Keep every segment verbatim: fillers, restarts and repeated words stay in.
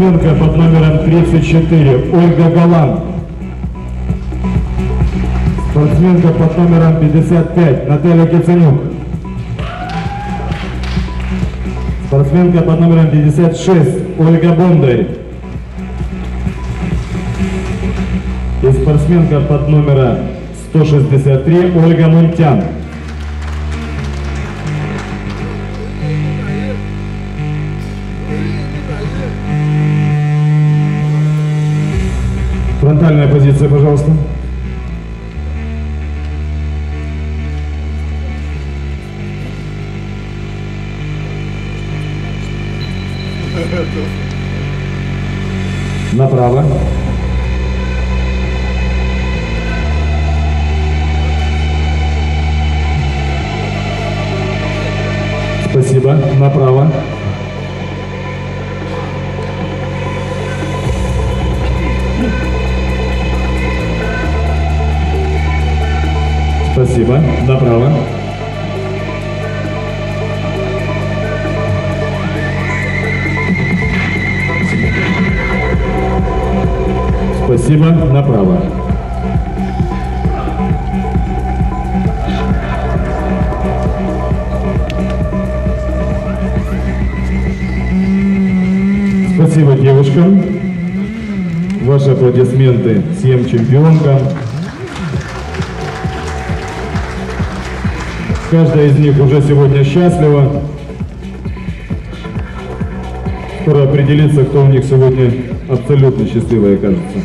Спортсменка под номером тридцать четыре Ольга Галан. Спортсменка под номером пятьдесят пять Наталья Киценюк. Спортсменка под номером пятьдесят шесть Ольга Бондарь. И спортсменка под номером сто шестьдесят три Ольга Мунтян. Фронтальная позиция, пожалуйста. Направо. Спасибо. Направо. Спасибо. Направо. Спасибо. Направо. Спасибо девушкам. Ваши аплодисменты всем чемпионкам. Каждая из них уже сегодня счастлива. Скоро определится, кто у них сегодня абсолютно счастливый окажется.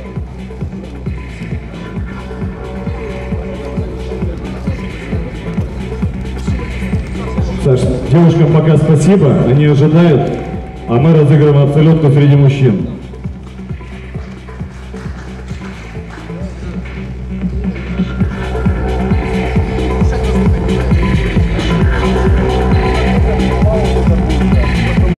Саш, девушкам пока спасибо, они ожидают, а мы разыгрываем абсолютно среди мужчин.